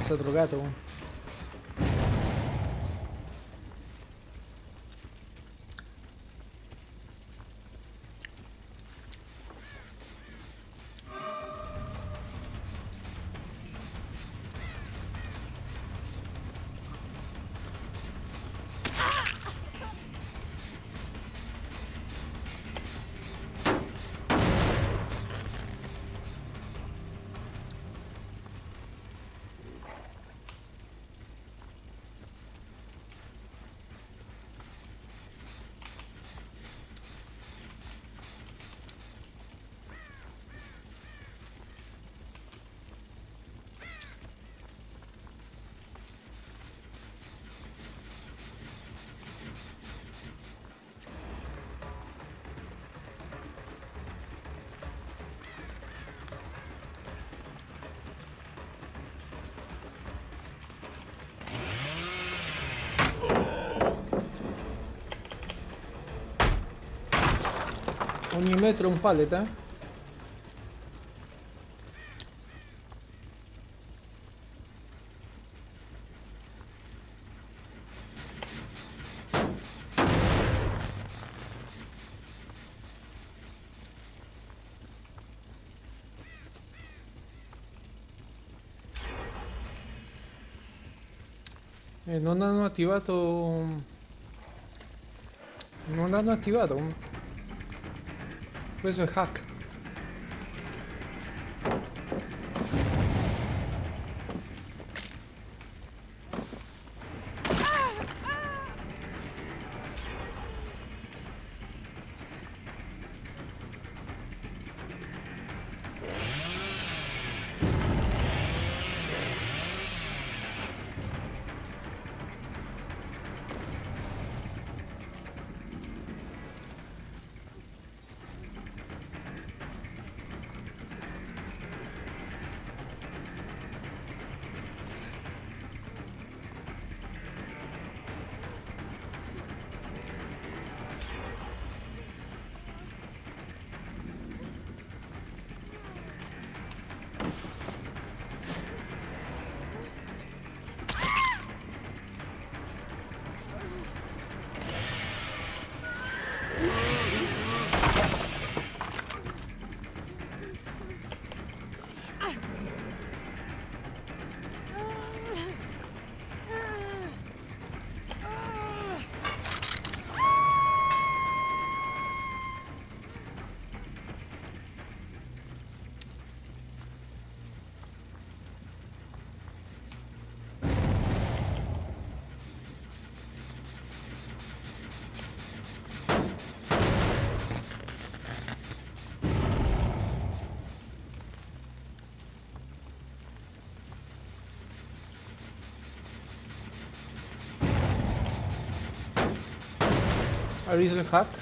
Sta drogato? Ogni metro un pallet, eh? Non hanno attivato... Non l'hanno attivato. Questo è hack. Hai visto il hack?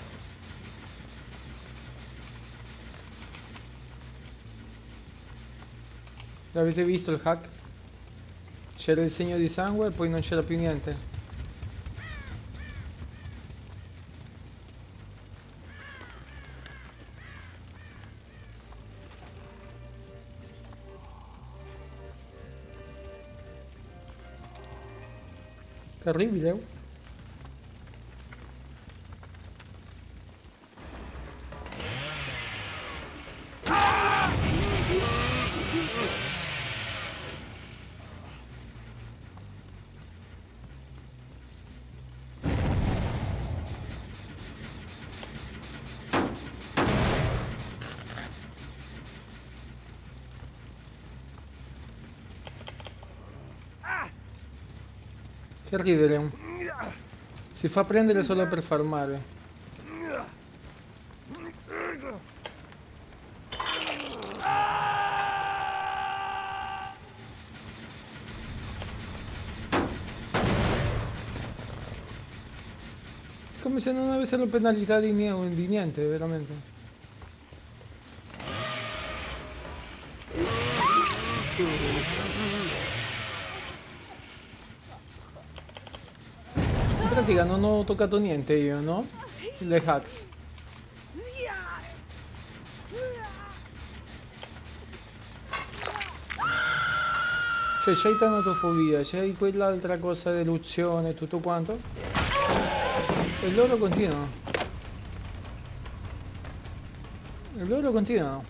L'avete visto il hack? C'era il segno di sangue e poi non c'era più niente. Terribile. Che ridere. Si fa prendere solo per far male. Come se non avessero penalità di niente, veramente. In pratica non ho toccato niente io, no? Le hacks. Cioè c'hai tanatofobia, c'hai quell'altra cosa delusione, tutto quanto. E loro continuano. E loro continuano.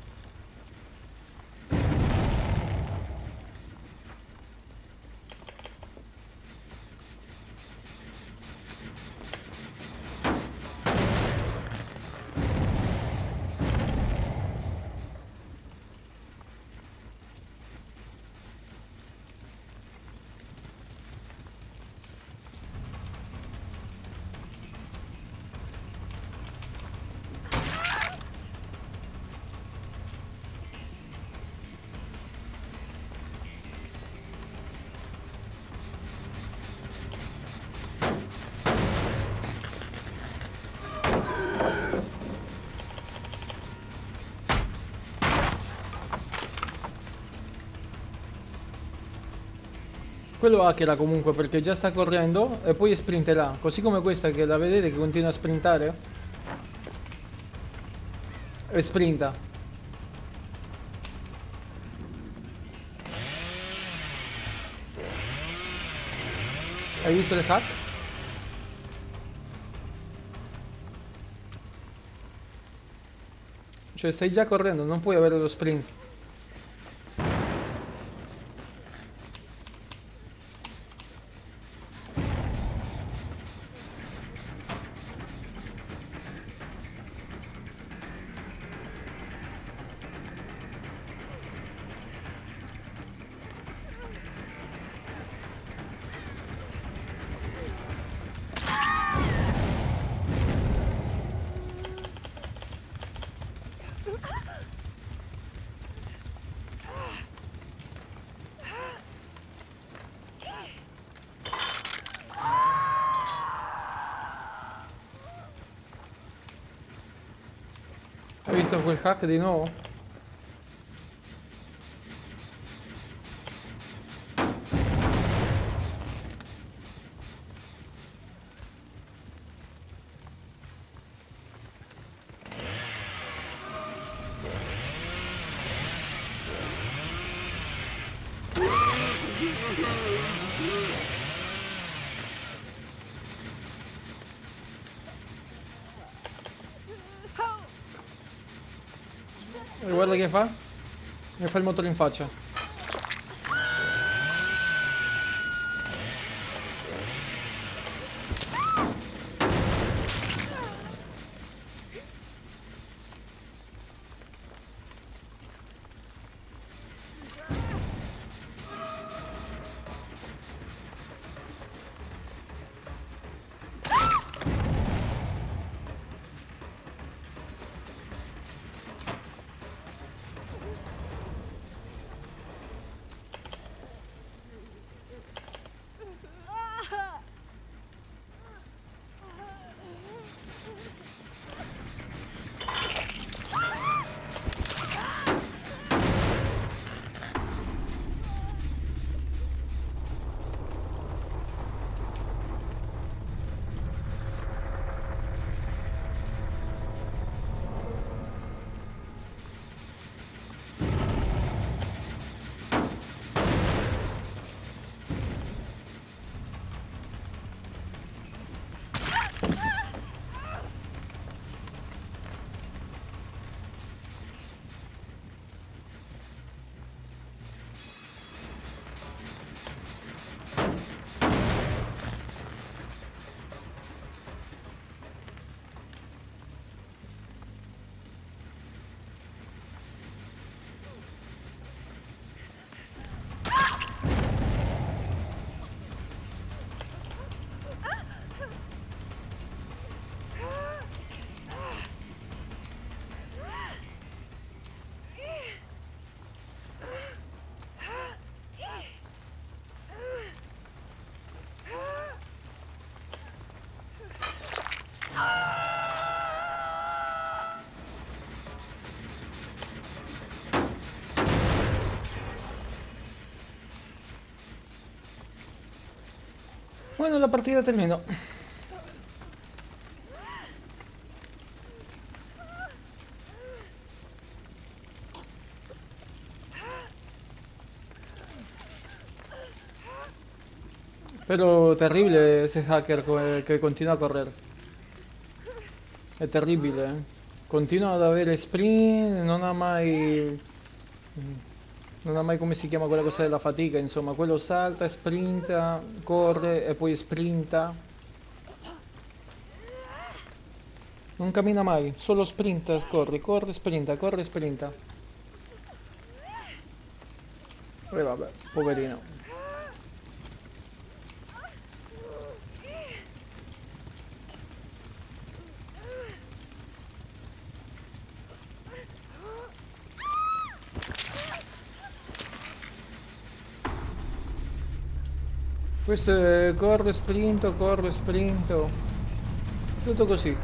Quello hackera comunque perché già sta correndo e poi sprinterà. Così come questa che la vedete che continua a sprintare. E sprinta. Hai visto il hack? Cioè stai già correndo, non puoi avere lo sprint. Hai visto quel hack di nuovo? E guarda che fa? Mi fa il motore in faccia. Bueno, la partida terminó. Però terribile ese hacker che continua a correre. È terribile, eh. Continua ad avere sprint, non ha mai come si chiama quella cosa della fatica, insomma, quello salta, sprinta, corre e poi sprinta. Non cammina mai, solo sprinta, corre, corre, sprinta, corre, sprinta. E vabbè, poverino. Questo è corre, sprinto. Tutto così.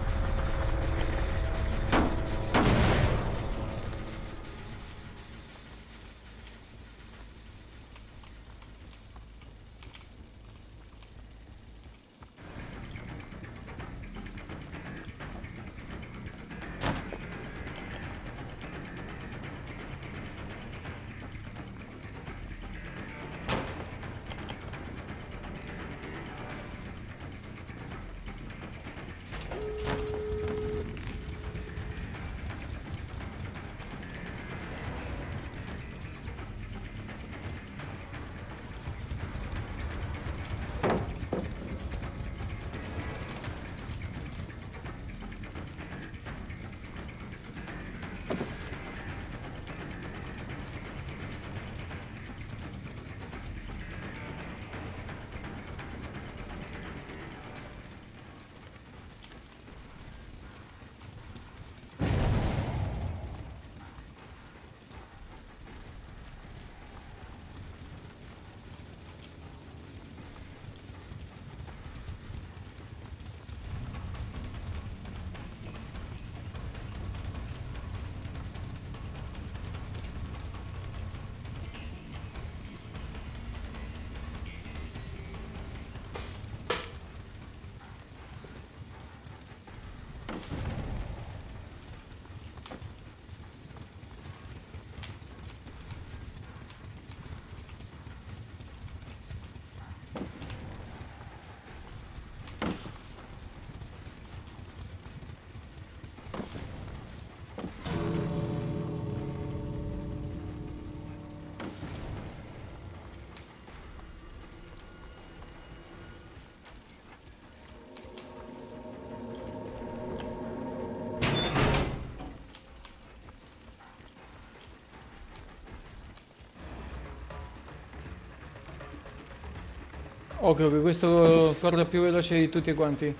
Occhio che questo corre più veloce di tutti quanti.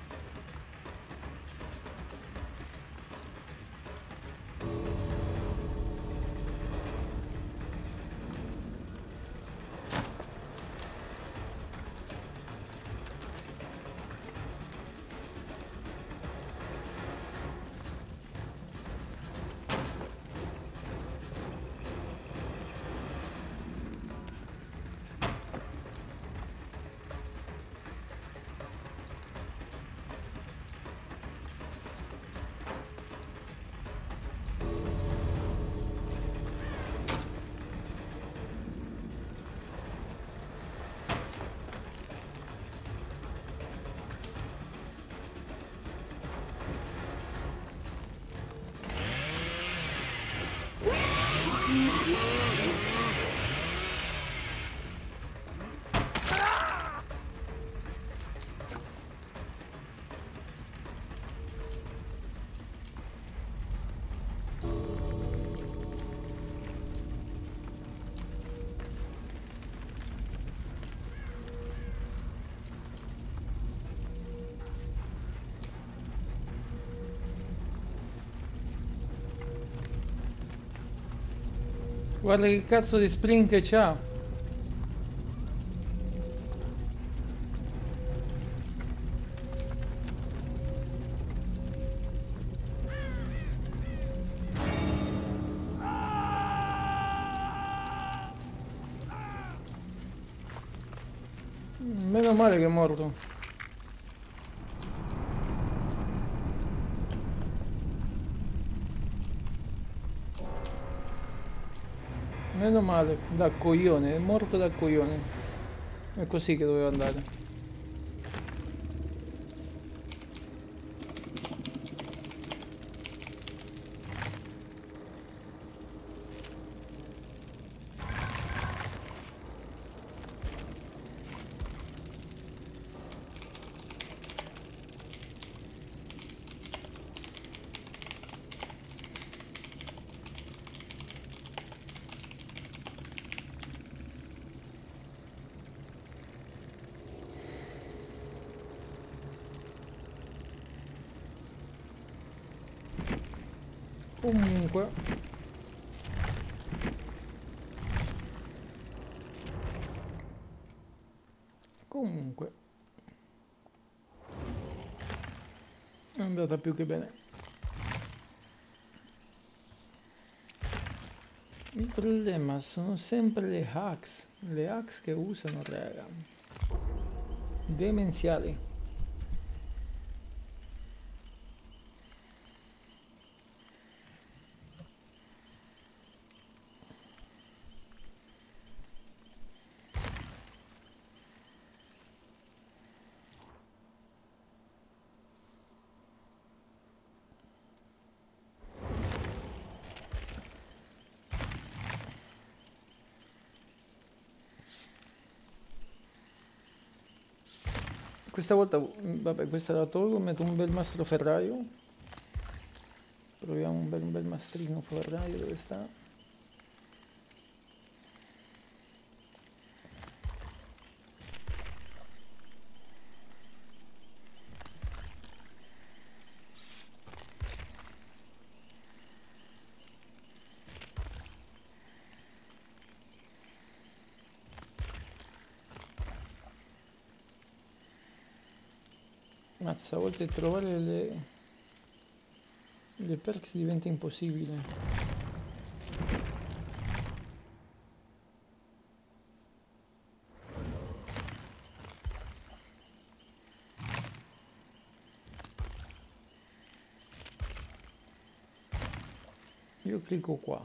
Guarda che cazzo di sprint che c'ha. Meno male che è morto. Meno male, da coglione, è morto da coglione. È così che dovevo andare. Comunque è andata più che bene. Il problema sono sempre le hacks che usano, raga. Demenziali. Questa volta, vabbè, questa la tolgo, metto un bel mastro ferraio. Proviamo un bel mastrino ferraio, dove sta? Mazza, a volte trovare le perks diventa impossibile. Io clicco qua.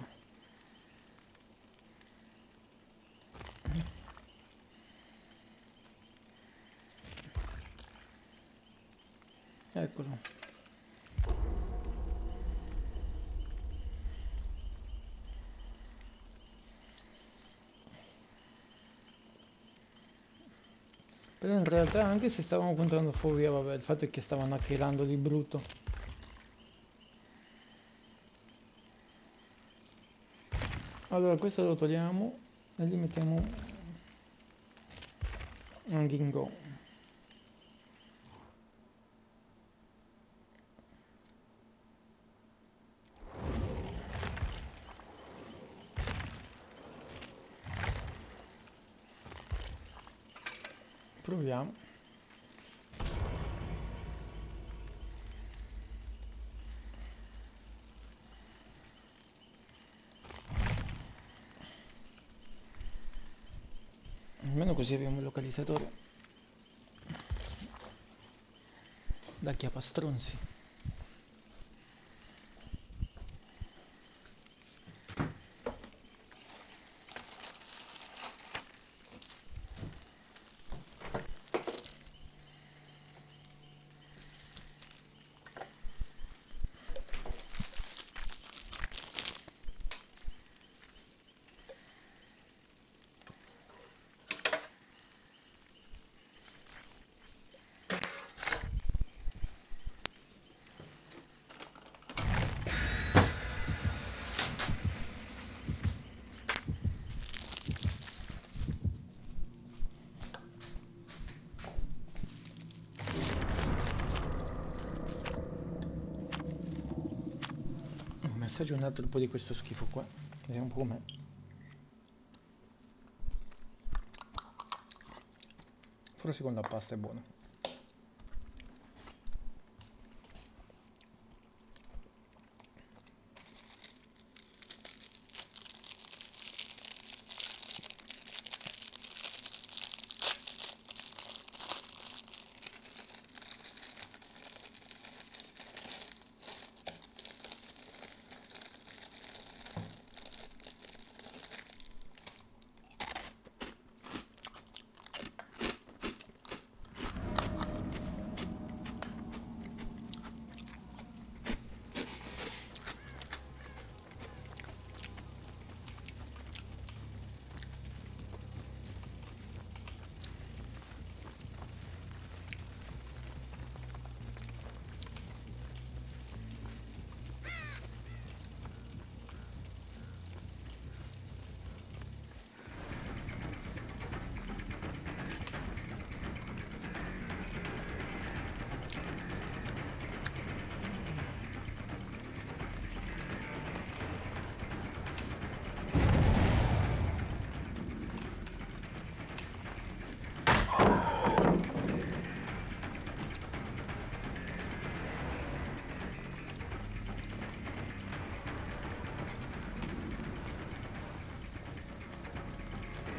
Eccolo. Però in realtà anche se stavano puntando fobia, vabbè, il fatto è che stavano hackerando di brutto. Allora questo lo togliamo e gli mettiamo un Gingo. Proviamo. Almeno così abbiamo il localizzatore da chiapastronzi. Assaggio un altro po' di questo schifo qua, vediamo un po' com'è. Forse con la pasta è buono.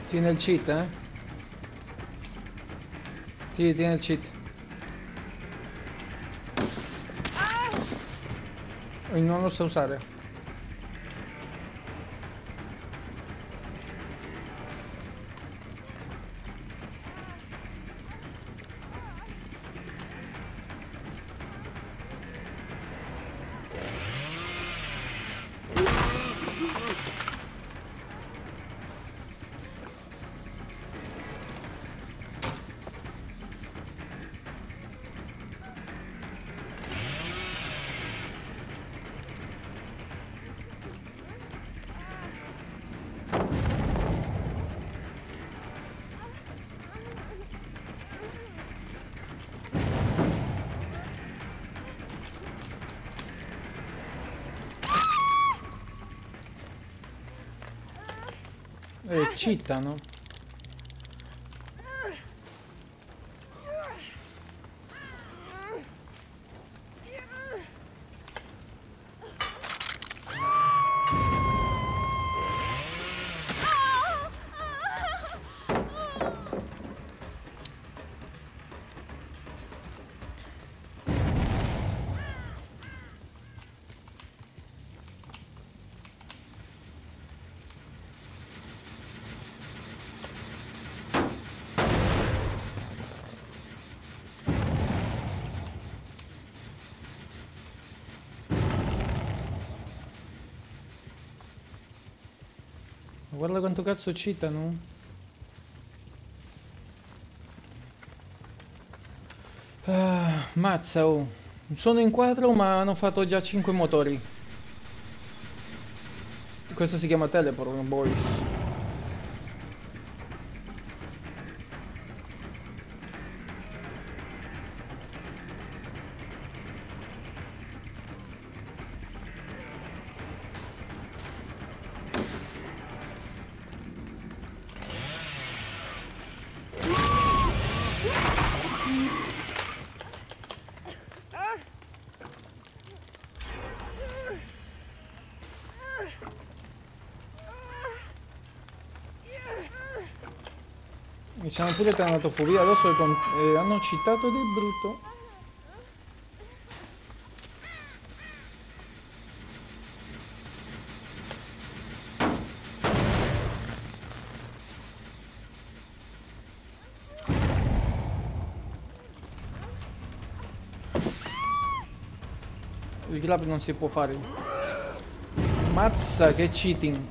Tiene il cheat, eh? Sì, tiene il cheat. E non lo sa usare. Cheatano. Guarda quanto cazzo citano. Ah, mazza, oh. Sono in 4 ma hanno fatto già 5 motori. Questo si chiama teleport, boys. Mi sono pure tanatofobia adesso e hanno citato di brutto. Il grab non si può fare. Mazza che cheating.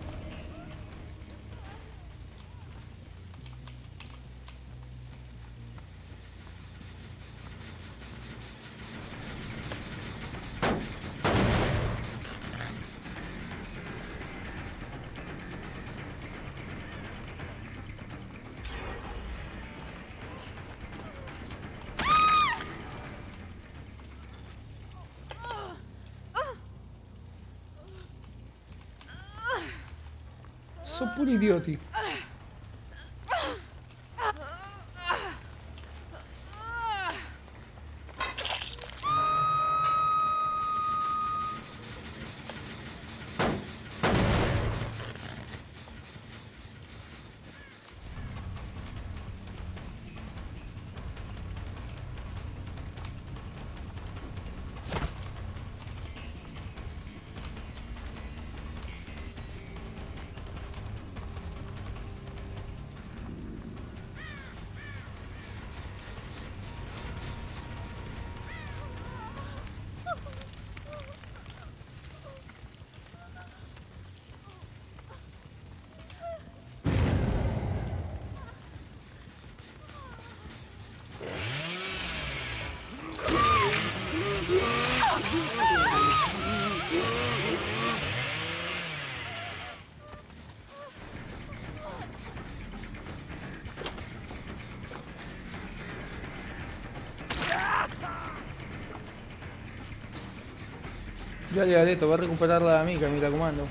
Sono pure idioti. Già gli ha detto, va a recuperare l'amica, mi raccomando.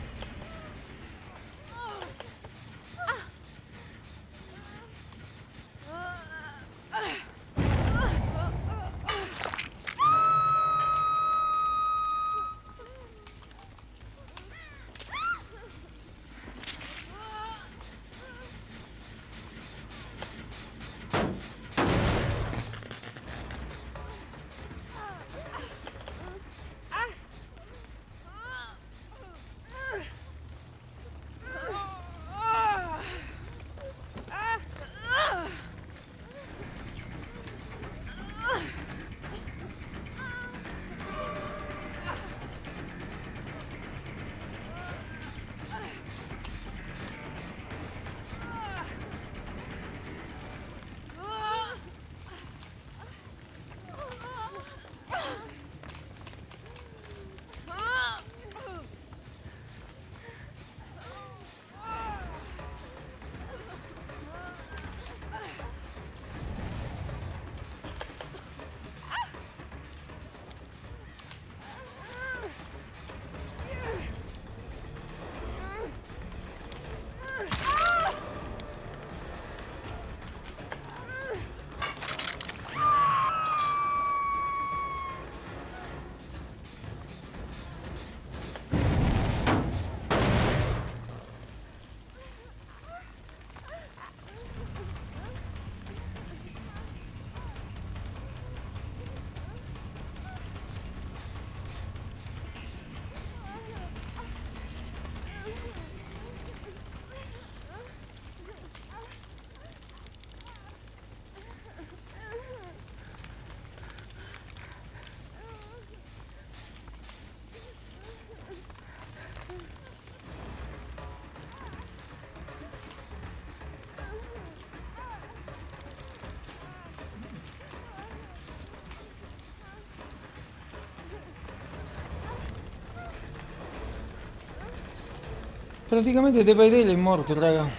Praticamente Dead by Daylight è morto, raga.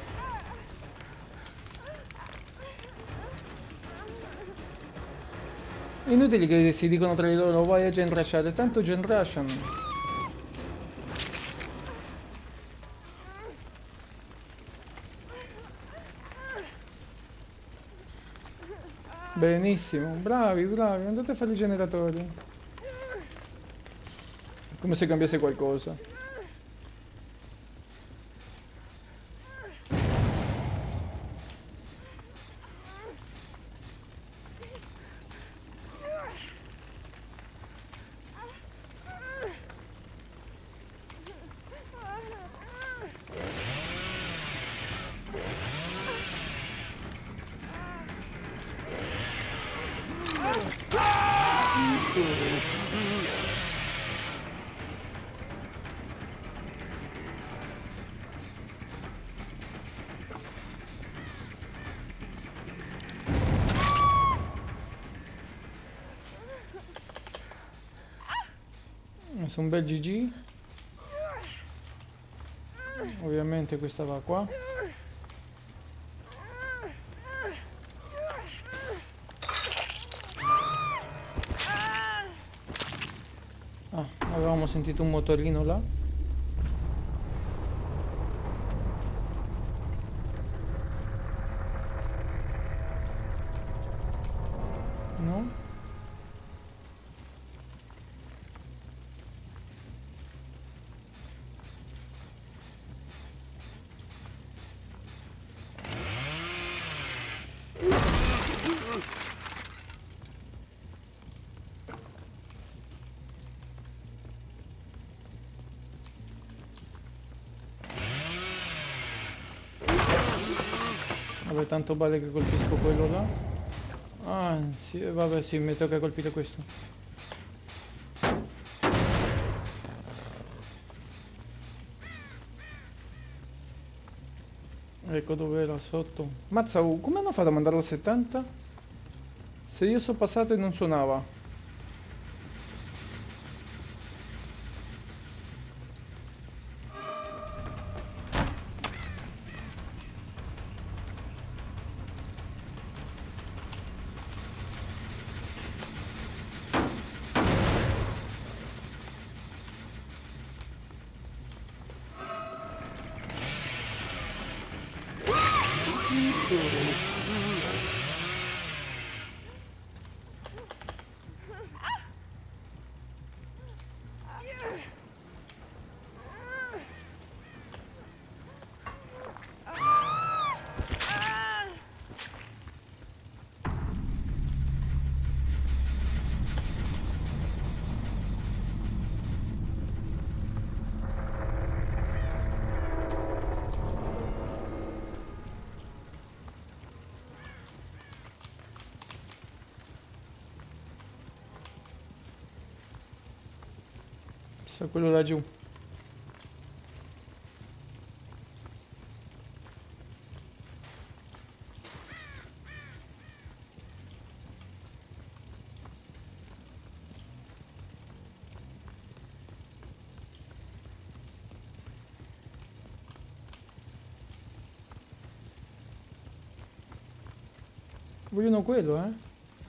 Inutili che si dicono tra di loro vai a gen rushare, tanto gen rushano. Benissimo, bravi, bravi, andate a fare i generatori. Come se cambiasse qualcosa. Su un bel GG. Ovviamente questa va qua. Ah, avevamo sentito un motorino là. No? Vabbè, tanto vale che colpisco quello là. Ah, sì, vabbè, sì, mi tocca colpire questo. Ecco dove era sotto. Mazza, come hanno fatto a mandarlo a 70? Se io sono passato e non suonava. Sta quello laggiù. Vogliono quello, eh?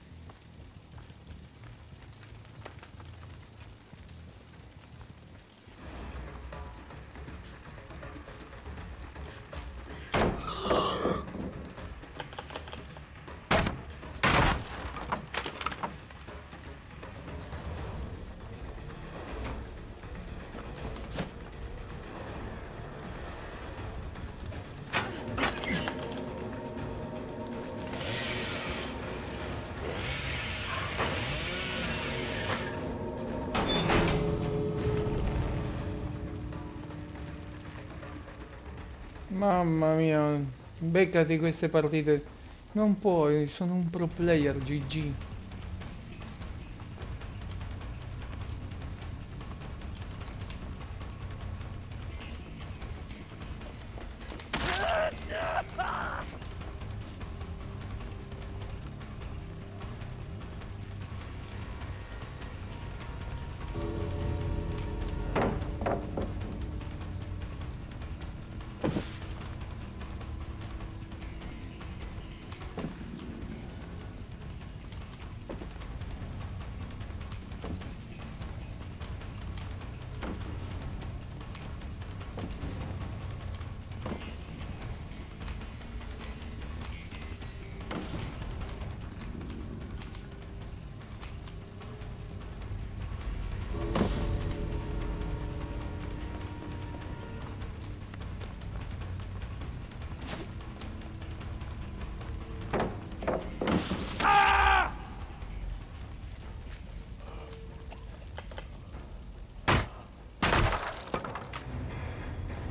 Mamma mia, beccati queste partite. Non puoi, sono un pro player, GG.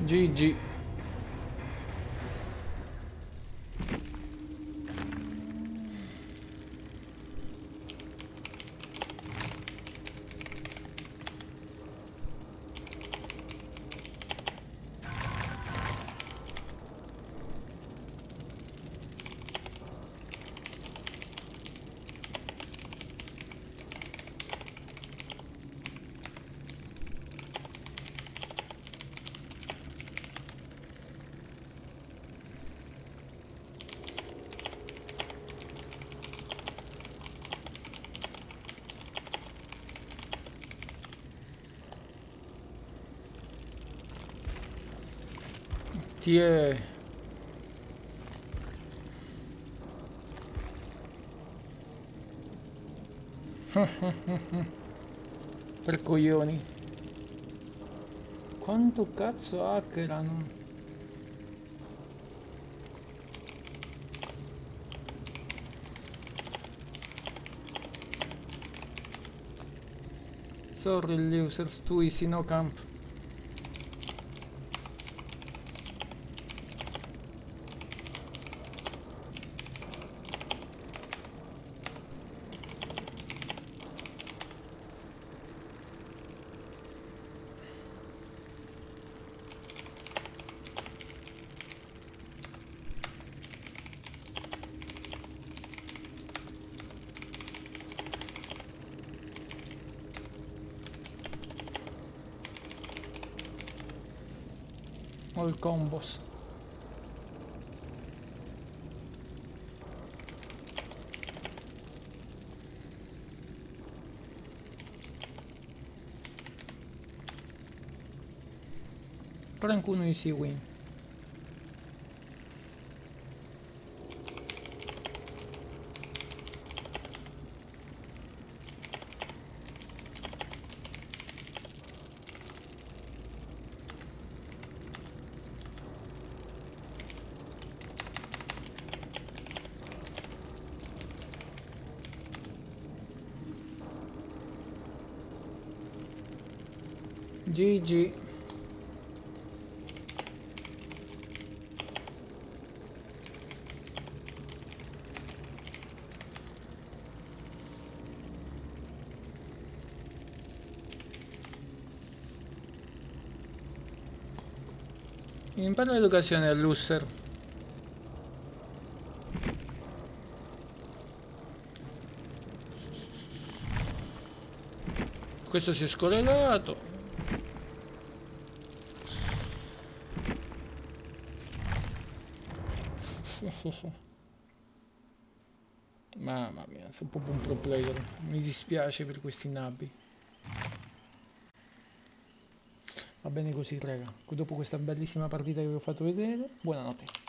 GG. Tiè. Per coglioni. Quanto cazzo hackerano? Sorry losers, too easy, no camp. All combos. Rank 1 easy win. GG. Impara l'educazione all'user. Questo si è scollegato. Mamma mia, sono proprio un pro player. Mi dispiace per questi nabbi. Va bene così, raga. Dopo questa bellissima partita che vi ho fatto vedere, buonanotte.